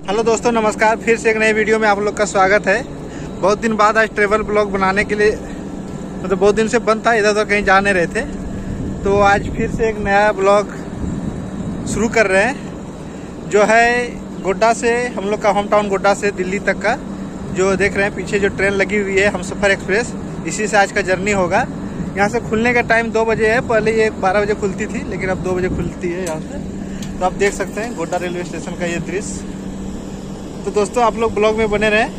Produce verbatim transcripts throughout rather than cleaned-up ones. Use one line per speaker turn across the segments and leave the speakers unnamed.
Hello दोस्तों, नमस्कार। फिर से एक नए वीडियो में आप लोग का स्वागत है। बहुत दिन बाद आज ट्रेवल ब्लॉग बनाने के लिए, मतलब बहुत दिन से बंद था, इधर उधर कहीं जा नहीं रहे थे, तो आज फिर से एक नया ब्लॉग शुरू कर रहे हैं, जो है गोड्डा से, हम लोग का होम टाउन गोड्डा से दिल्ली तक का। जो देख रहे हैं पीछे जो ट्रेन लगी हुई है हमसफर एक्सप्रेस, इसी से आज का जर्नी होगा। यहाँ से खुलने का टाइम दो बजे है। पहले ये बारह बजे खुलती थी, लेकिन अब दो बजे खुलती है यहाँ से। तो आप देख सकते हैं गोड्डा रेलवे स्टेशन का ये दृश्य। तो दोस्तों आप लोग ब्लॉग में बने रहें।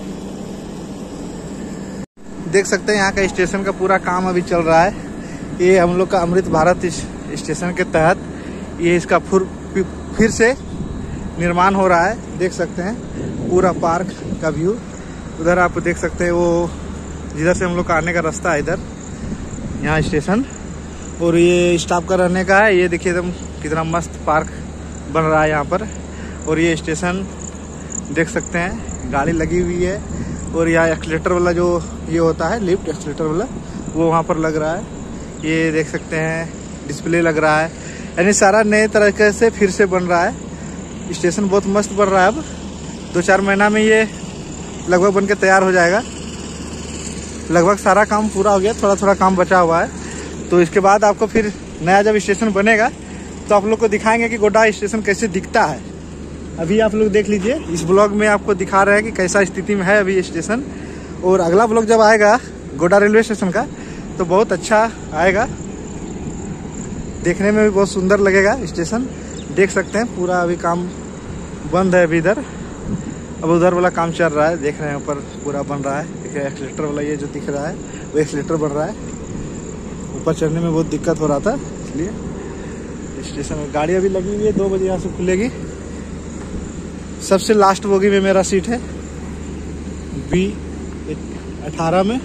देख सकते हैं यहाँ का स्टेशन का पूरा काम अभी चल रहा है। ये हम लोग का अमृत भारत स्टेशन के तहत ये इसका फिर से निर्माण हो रहा है। देख सकते हैं पूरा पार्क का व्यू। उधर आप देख सकते हैं वो जिधर से हम लोग का आने का रास्ता है, इधर यहाँ स्टेशन, और ये स्टाफ का रहने का है। ये देखिए एकदम कितना मस्त पार्क बन रहा है यहाँ पर। और ये स्टेशन देख सकते हैं गाड़ी लगी हुई है, और यहाँ एक्सीलेटर वाला जो ये होता है, लिफ्ट एक्सीलेटर वाला, वो वहाँ पर लग रहा है। ये देख सकते हैं डिस्प्ले लग रहा है, यानी सारा नए तरीके से फिर से बन रहा है। स्टेशन बहुत मस्त बन रहा है। अब दो चार महीना में ये लगभग बन के तैयार हो जाएगा। लगभग सारा काम पूरा हो गया, थोड़ा थोड़ा काम बचा हुआ है। तो इसके बाद आपको फिर नया जब स्टेशन बनेगा तो आप लोग को दिखाएंगे कि गोड्डा स्टेशन कैसे दिखता है। अभी आप लोग देख लीजिए, इस ब्लॉग में आपको दिखा रहे हैं कि कैसा स्थिति में है अभी स्टेशन। और अगला ब्लॉग जब आएगा गोड्डा रेलवे स्टेशन का तो बहुत अच्छा आएगा, देखने में भी बहुत सुंदर लगेगा स्टेशन। देख सकते हैं पूरा अभी काम बंद है अभी इधर, अब उधर वाला काम चल रहा है। देख रहे हैं ऊपर पूरा बन रहा है। देखिए एक्सीलेटर वाला ये जो दिख रहा है वो एक्सीलेटर बन रहा है। ऊपर चढ़ने में बहुत दिक्कत हो रहा था, इसलिए स्टेशन में गाड़ी अभी लगी हुई है। दो बजे यहाँ से खुलेगी। सबसे लास्ट बोगी में मेरा सीट है, बी अठारह में।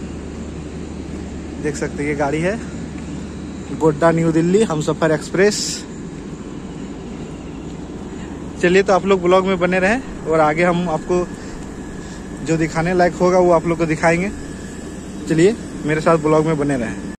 देख सकते हैं ये गाड़ी है गोड्डा न्यू दिल्ली हमसफर एक्सप्रेस। चलिए, तो आप लोग ब्लॉग में बने रहें, और आगे हम आपको जो दिखाने लायक होगा वो आप लोग को दिखाएंगे। चलिए मेरे साथ ब्लॉग में बने रहें।